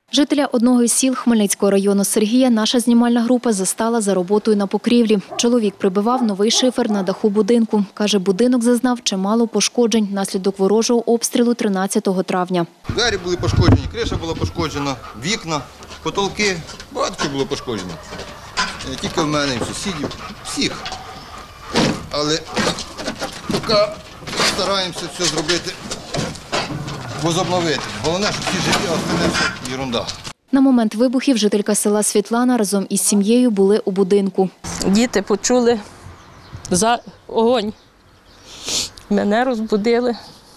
Жителя одного із сіл Хмельницького району Сергія наша знімальна група застала за роботою на покрівлі. Чоловік прибивав новий шифер на даху будинку. Каже, будинок зазнав чимало пошкоджень внаслідок ворожого обстрілу 13 травня. Двері були пошкоджені, криша була пошкоджена, вікна, потолки, багато чого було пошкоджено. Не тільки в мене, і в сусідів, всіх. Але поки стараємося все зробити, возобновити. Головне, що всі живі, а остальне все ерунда. На момент вибухів жителька села Світлана разом із сім'єю були у будинку. Діти почули за огонь. Мене розбудили.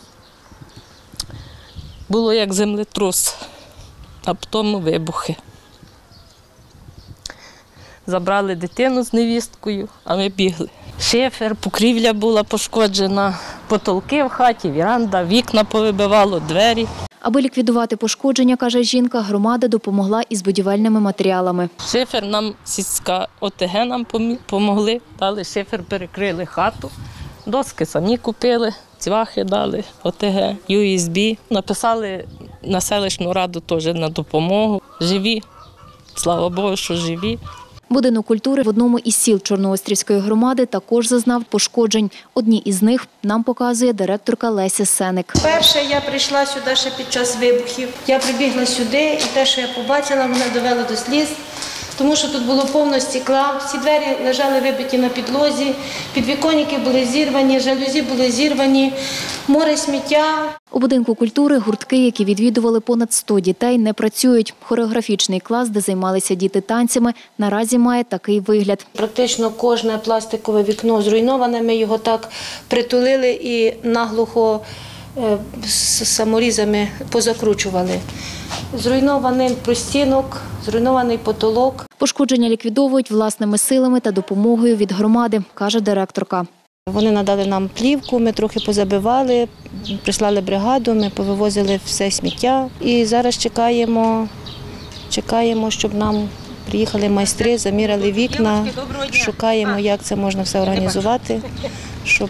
Було як землетрус, а потім вибухи. Забрали дитину з невісткою, а ми бігли. Шифер, покрівля була пошкоджена, потолки в хаті, віранда, вікна повибивало, двері. Аби ліквідувати пошкодження, каже жінка, громада допомогла із будівельними матеріалами. Шифер нам, сільська ОТГ нам допомогли, дали шифер, перекрили хату, доски самі купили, цвяхи дали, ОТГ, USB. Написали на селищну раду теж на допомогу. Живі, слава Богу, що живі. Будинок культури в одному із сіл Чорноострівської громади також зазнав пошкоджень. Одні із них нам показує директорка Леся Сеник. Перше, я прийшла сюди ще під час вибухів. Я прибігла сюди і те, що я побачила, мене довело до сліз, тому що тут було повно стекла, всі двері лежали вибиті на підлозі, підвіконники були зірвані, жалюзі були зірвані, море сміття. У будинку культури гуртки, які відвідували понад 100 дітей, не працюють. Хореографічний клас, де займалися діти танцями, наразі має такий вигляд. Практично кожне пластикове вікно зруйноване, ми його так притулили і наглухо з саморізами позакручували. Зруйнований простінок, зруйнований потолок. Пошкодження ліквідовують власними силами та допомогою від громади, каже директорка. Вони надали нам плівку, ми трохи позабивали, прислали бригаду, ми повивозили все сміття. І зараз чекаємо, щоб нам приїхали майстри, заміряли вікна, шукаємо, як це можна все організувати, щоб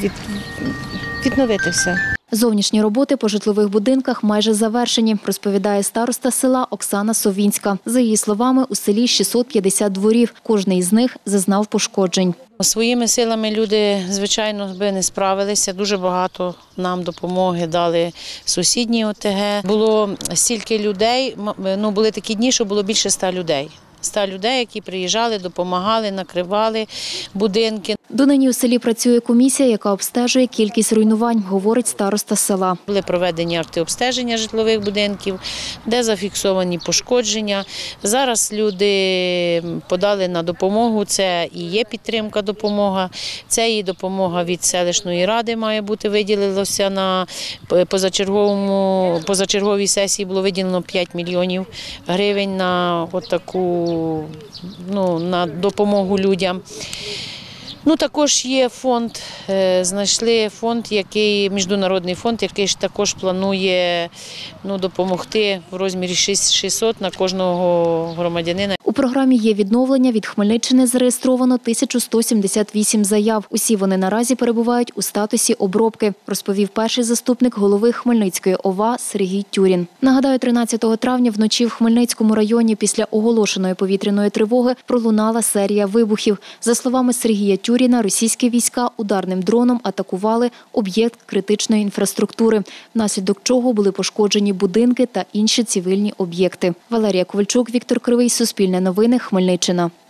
відновити все. Зовнішні роботи по житлових будинках майже завершені, розповідає староста села Оксана Совінська. За її словами, у селі 650 дворів. Кожний із них зазнав пошкоджень. Своїми силами люди, звичайно, би не справилися. Дуже багато нам допомоги дали сусідні ОТГ. Було стільки людей, були такі дні, що було більше 100 людей. 100 людей, які приїжджали, допомагали, накривали будинки. Донині у селі працює комісія, яка обстежує кількість руйнувань, говорить староста села. Були проведені автообстеження житлових будинків, де зафіксовані пошкодження. Зараз люди подали на допомогу, це і є підтримка допомога, це і допомога від селищної ради має бути, виділилося на позачерговій сесії, було виділено 5 мільйонів гривень на на допомогу людям. Також є фонд, знайшли фонд, міжнародний фонд, який також планує допомогти в розмірі 600 на кожного громадянина. У програмі є відновлення. Від Хмельниччини зареєстровано 1178 заяв. Усі вони наразі перебувають у статусі обробки, розповів перший заступник голови Хмельницької ОВА Сергій Тюрін. Нагадаю, 13 травня вночі в Хмельницькому районі після оголошеної повітряної тривоги пролунала серія вибухів. За словами Сергія Тюріна, російські війська ударним дроном атакували об'єкт критичної інфраструктури, внаслідок чого були пошкоджені будинки та інші цивільні об'єкти. Валерія Ковальчук, Віктор Кривий, Суспільне новини, Хмельниччина.